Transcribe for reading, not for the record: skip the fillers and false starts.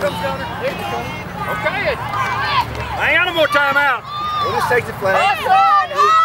comes Gunner. Okay. I ain't got no more timeout. We'll just take the flag. Awesome.